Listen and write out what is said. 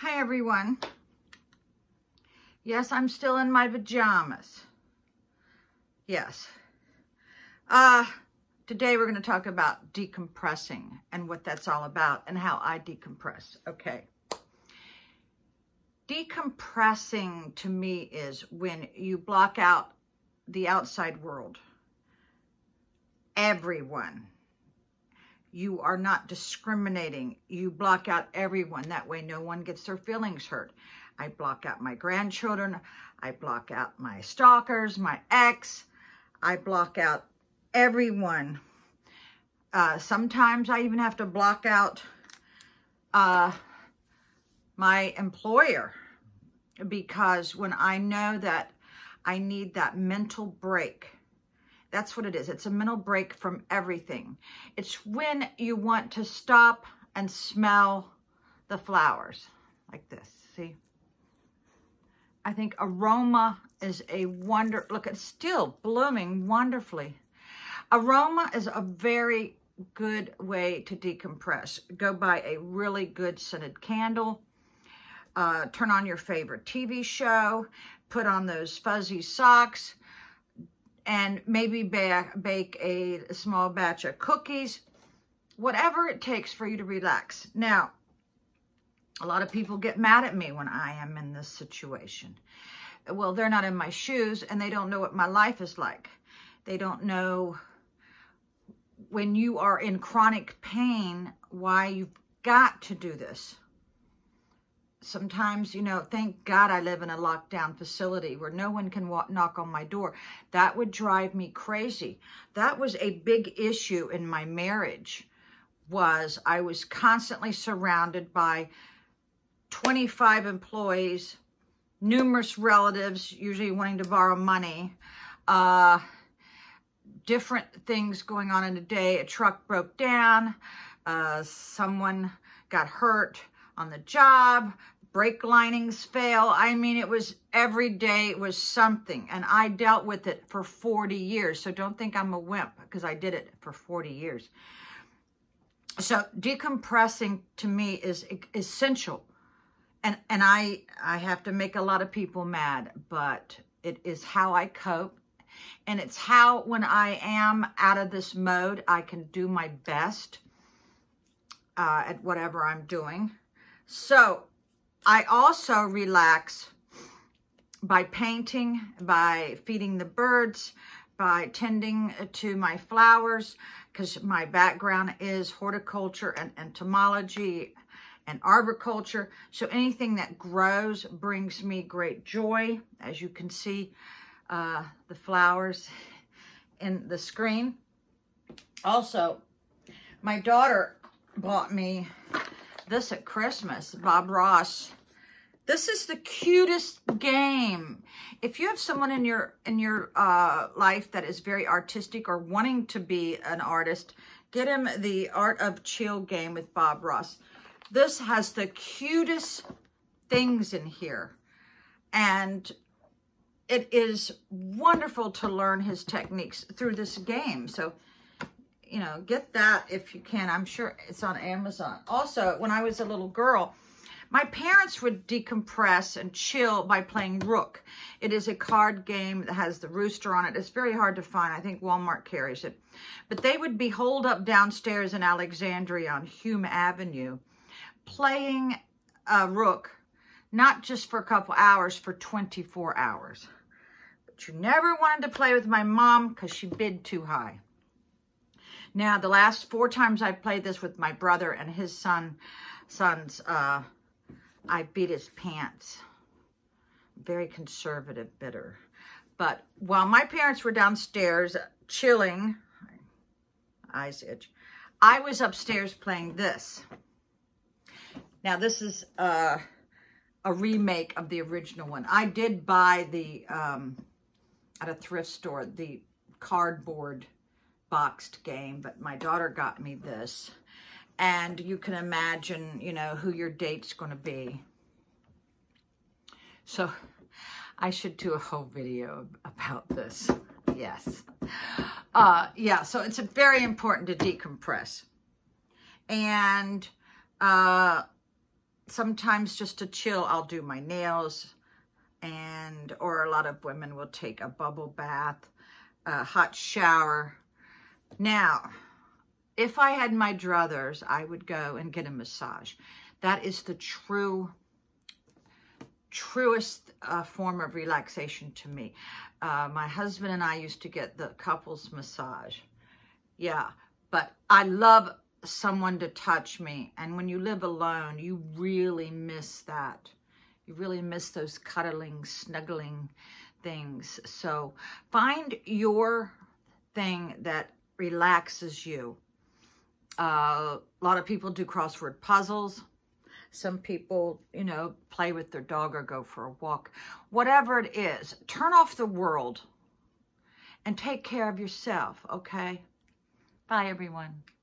Hi everyone. Yes, I'm still in my pajamas. Yes. Today we're going to talk about decompressing and what that's all about and how I decompress. Okay. Decompressing to me is when you block out the outside world. Everyone. You are not discriminating. You block out everyone. That way no one gets their feelings hurt. I block out my grandchildren. I block out my stalkers, my ex. I block out everyone. Sometimes I even have to block out my employer, because when I know that I need that mental break, that's what it is. It's a mental break from everything. It's when you want to stop and smell the flowers like this. See? I think aroma is a wonder. Look, it's still blooming wonderfully. Aroma is a very good way to decompress. Go buy a really good scented candle. Turn on your favorite TV show. Put on those fuzzy socks. And maybe bake a small batch of cookies, whatever it takes for you to relax. Now, a lot of people get mad at me when I am in this situation. Well, they're not in my shoes and they don't know what my life is like. They don't know when you are in chronic pain, why you've got to do this. Sometimes, you know, thank God I live in a lockdown facility where no one can knock on my door. That would drive me crazy. That was a big issue in my marriage, was I was constantly surrounded by 25 employees, numerous relatives, usually wanting to borrow money, different things going on in a day. A truck broke down, someone got hurt on the job, brake linings fail. I mean, it was every day it was something, and I dealt with it for 40 years. So don't think I'm a wimp, because I did it for 40 years. So decompressing to me is essential. And I have to make a lot of people mad, but it is how I cope. And it's how, when I am out of this mode, I can do my best at whatever I'm doing. So I also relax by painting, by feeding the birds, by tending to my flowers, because my background is horticulture and entomology and arboriculture. So anything that grows brings me great joy. As you can see, the flowers in the screen. Also, my daughter bought me this at Christmas, Bob Ross. This is the cutest game. If you have someone in your life that is very artistic or wanting to be an artist, get him the Art of Chill game with Bob Ross. This has the cutest things in here, and it is wonderful to learn his techniques through this game. So, you know, get that if you can. I'm sure it's on Amazon. Also, when I was a little girl, my parents would decompress and chill by playing Rook. It is a card game that has the rooster on it. It's very hard to find. I think Walmart carries it. But they would be holed up downstairs in Alexandria on Hume Avenue, playing Rook, not just for a couple hours, for 24 hours. But you never wanted to play with my mom because she bid too high. Now, the last 4 times I played this with my brother and his sons, I beat his pants. Very conservative, bitter. But while my parents were downstairs chilling, eyes itch, I was upstairs playing this. Now, this is a remake of the original one. I did buy the, at a thrift store, the cardboard boxed game, but my daughter got me this. And you can imagine, you know, who your date's going to be. So I should do a whole video about this. Yes. Yeah, so it's very important to decompress. And sometimes just to chill, I'll do my nails, or a lot of women will take a bubble bath, a hot shower. Now, if I had my druthers, I would go and get a massage. That is the truest form of relaxation to me. My husband and I used to get the couples massage. Yeah, but I love someone to touch me. And when you live alone, you really miss that. You really miss those cuddling, snuggling things. So find your thing that relaxes you. A lot of people do crossword puzzles. Some people, you know, play with their dog or go for a walk. Whatever it is, turn off the world and take care of yourself, okay? Bye, everyone.